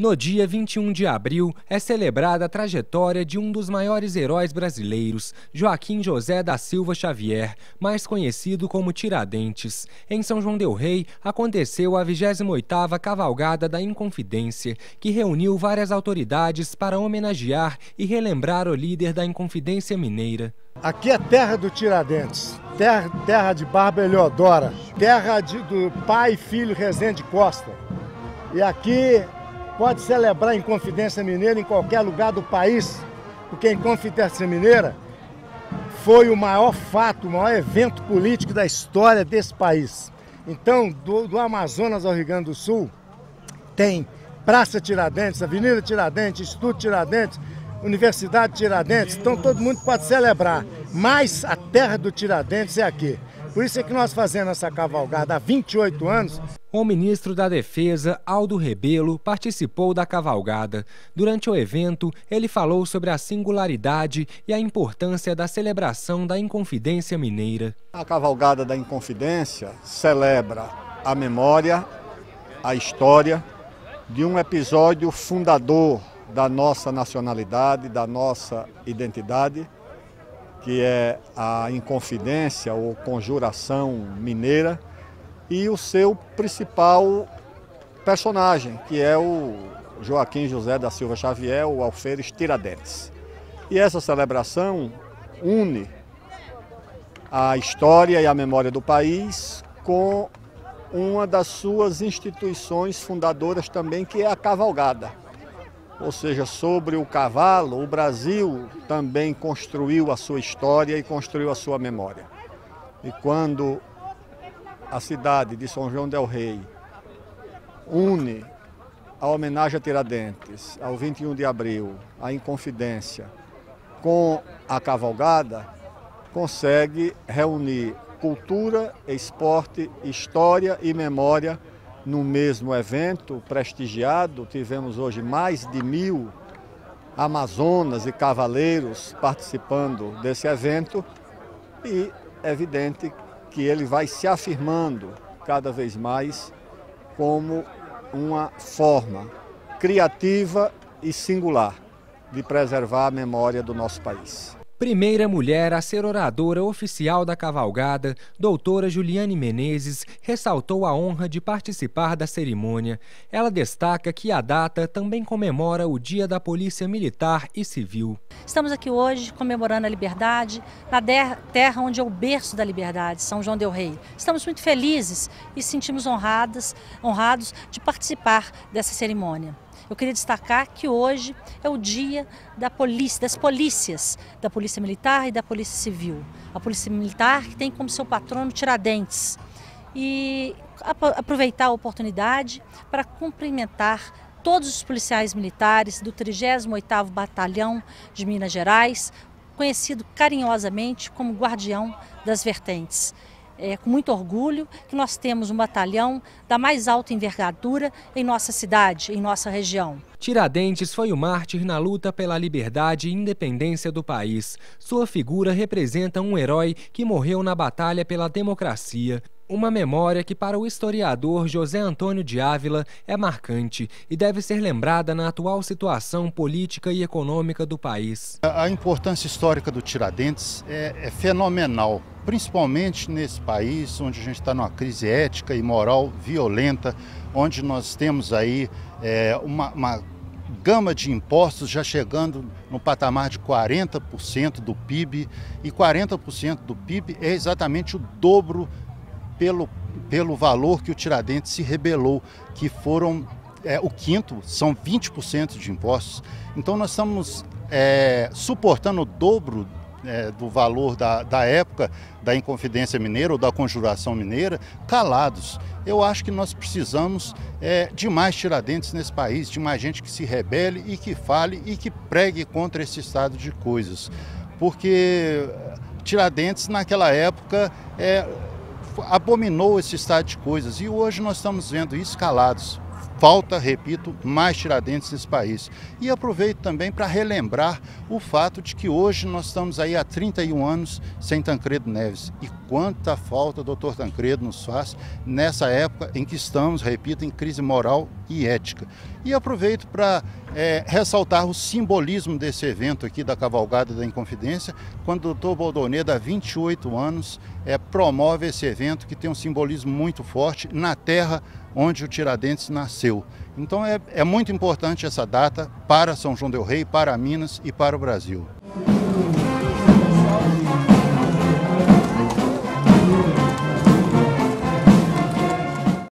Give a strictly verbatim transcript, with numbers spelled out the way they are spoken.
No dia vinte e um de abril, é celebrada a trajetória de um dos maiores heróis brasileiros, Joaquim José da Silva Xavier, mais conhecido como Tiradentes. Em São João del Rei, aconteceu a vigésima oitava Cavalgada da Inconfidência, que reuniu várias autoridades para homenagear e relembrar o líder da Inconfidência Mineira. Aqui é terra do Tiradentes, terra, terra de Barba Eleodora, terra de, do pai e filho Rezende Costa. E aqui pode celebrar a Inconfidência Mineira em qualquer lugar do país, porque a Inconfidência Mineira foi o maior fato, o maior evento político da história desse país. Então, do, do Amazonas ao Rio Grande do Sul, tem Praça Tiradentes, Avenida Tiradentes, Instituto Tiradentes, Universidade Tiradentes, então todo mundo pode celebrar, mas a terra do Tiradentes é aqui. Por isso é que nós fazemos essa cavalgada há vinte e oito anos. O ministro da Defesa, Aldo Rebelo, participou da cavalgada. Durante o evento, ele falou sobre a singularidade e a importância da celebração da Inconfidência Mineira. A cavalgada da Inconfidência celebra a memória, a história de um episódio fundador da nossa nacionalidade, da nossa identidade, que é a Inconfidência ou Conjuração Mineira, e o seu principal personagem, que é o Joaquim José da Silva Xavier, o alferes Tiradentes. E essa celebração une a história e a memória do país com uma das suas instituições fundadoras também, que é a cavalgada. Ou seja, sobre o cavalo, o Brasil também construiu a sua história e construiu a sua memória. E quando a cidade de São João del Rei une a homenagem a Tiradentes, ao vinte e um de abril, a Inconfidência, com a cavalgada, consegue reunir cultura, esporte, história e memória no mesmo evento prestigiado. Tivemos hoje mais de mil amazonas e cavaleiros participando desse evento e é evidente que ele vai se afirmando cada vez mais como uma forma criativa e singular de preservar a memória do nosso país. Primeira mulher a ser oradora oficial da cavalgada, doutora Juliane Menezes, ressaltou a honra de participar da cerimônia. Ela destaca que a data também comemora o Dia da Polícia Militar e Civil. Estamos aqui hoje comemorando a liberdade, na terra onde é o berço da liberdade, São João del Rei. Estamos muito felizes e sentimos honradas, honrados de participar dessa cerimônia. Eu queria destacar que hoje é o dia da polícia, das polícias, da Polícia Militar e da Polícia Civil. A Polícia Militar que tem como seu patrono Tiradentes. E aproveitar a oportunidade para cumprimentar todos os policiais militares do trigésimo oitavo Batalhão de Minas Gerais, conhecido carinhosamente como Guardião das Vertentes. É com muito orgulho que nós temos um batalhão da mais alta envergadura em nossa cidade, em nossa região. Tiradentes foi o mártir na luta pela liberdade e independência do país. Sua figura representa um herói que morreu na batalha pela democracia. Uma memória que para o historiador José Antônio de Ávila é marcante e deve ser lembrada na atual situação política e econômica do país. A importância histórica do Tiradentes é, é fenomenal, principalmente nesse país onde a gente está numa crise ética e moral violenta, onde nós temos aí é, uma, uma gama de impostos já chegando no patamar de quarenta por cento do P I B, e quarenta por cento do P I B é exatamente o dobro Pelo, pelo valor que o Tiradentes se rebelou, que foram é, o quinto, são vinte por cento de impostos. Então nós estamos é, suportando o dobro é, do valor da, da época da Inconfidência Mineira ou da Conjuração Mineira, calados. Eu acho que nós precisamos é, de mais Tiradentes nesse país, de mais gente que se rebele e que fale e que pregue contra esse estado de coisas. Porque Tiradentes naquela época é, abominou esse estado de coisas e hoje nós estamos vendo isso calados. Falta, repito, mais Tiradentes nesse país. E aproveito também para relembrar o fato de que hoje nós estamos aí há trinta e um anos sem Tancredo Neves. E quanta falta o doutor Tancredo nos faz nessa época em que estamos, repito, em crise moral e ética. E aproveito para é, ressaltar o simbolismo desse evento aqui da Cavalgada da Inconfidência, quando o doutor Boldoneda, há vinte e oito anos, é, promove esse evento que tem um simbolismo muito forte na terra onde o Tiradentes nasceu. Então é, é muito importante essa data para São João del Rei, para Minas e para o Brasil.